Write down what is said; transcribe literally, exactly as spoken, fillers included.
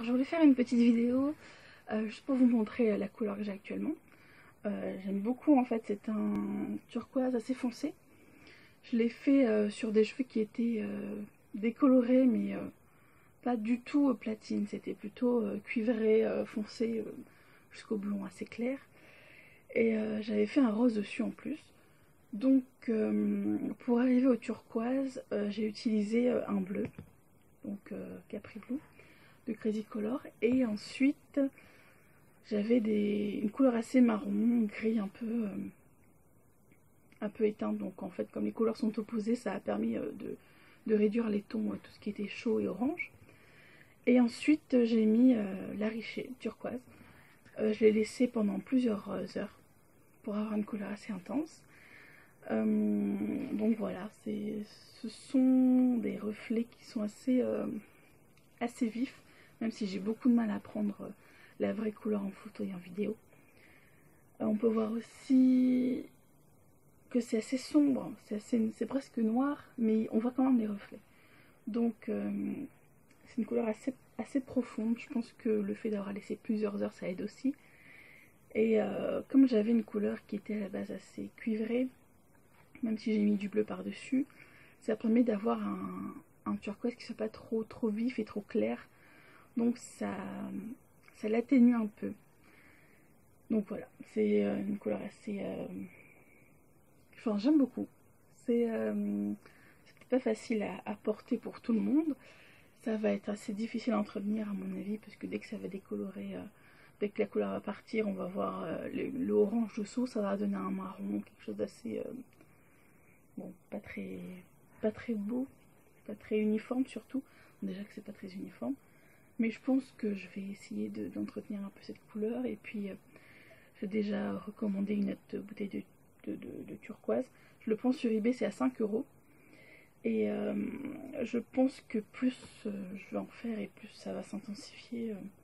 Je voulais faire une petite vidéo euh, juste pour vous montrer euh, la couleur que j'ai actuellement. Euh, J'aime beaucoup, en fait, c'est un turquoise assez foncé. Je l'ai fait euh, sur des cheveux qui étaient euh, décolorés mais euh, pas du tout euh, platine, c'était plutôt euh, cuivré, euh, foncé euh, jusqu'au blond assez clair. Et euh, j'avais fait un rose dessus en plus. Donc euh, pour arriver au turquoise, euh, j'ai utilisé euh, un bleu, donc euh, Capri Blue de Crazy Color, et ensuite j'avais des une couleur assez marron, gris un peu euh, un peu éteinte. Donc en fait, comme les couleurs sont opposées, ça a permis euh, de, de réduire les tons, euh, tout ce qui était chaud et orange. Et ensuite euh, j'ai mis euh, la richée turquoise. Euh, je l'ai laissé pendant plusieurs euh, heures pour avoir une couleur assez intense. Euh, donc voilà, c'est ce sont des reflets qui sont assez euh, assez vifs, même si j'ai beaucoup de mal à prendre euh, la vraie couleur en photo et en vidéo. Euh, on peut voir aussi que c'est assez sombre, c'est presque noir, mais on voit quand même les reflets. Donc euh, c'est une couleur assez, assez profonde. Je pense que le fait d'avoir laissé plusieurs heures, ça aide aussi. Et euh, comme j'avais une couleur qui était à la base assez cuivrée, même si j'ai mis du bleu par-dessus, ça permet d'avoir un, un turquoise qui soit pas trop, trop vif et trop clair. Donc ça, ça l'atténue un peu. Donc voilà, c'est euh, une couleur assez... Euh... Enfin, j'aime beaucoup. C'est euh, pas facile à, à porter pour tout le monde. Ça va être assez difficile à entretenir à mon avis, parce que dès que ça va décolorer, euh, dès que la couleur va partir, on va voir euh, le, le orange dessous, ça va donner un marron, quelque chose d'assez euh, bon, pas très pas très beau, pas très uniforme surtout. Déjà que c'est pas très uniforme, mais je pense que je vais essayer d'entretenir de, un peu cette couleur. Et puis euh, j'ai déjà recommandé une autre bouteille de, de, de, de turquoise. Je le prends sur eBay, c'est à cinq euros. Et euh, je pense que plus euh, je vais en faire et plus ça va s'intensifier. Euh,